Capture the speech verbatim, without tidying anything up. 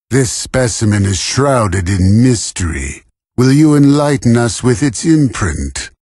This specimen is shrouded in mystery. Will you enlighten us with its imprint?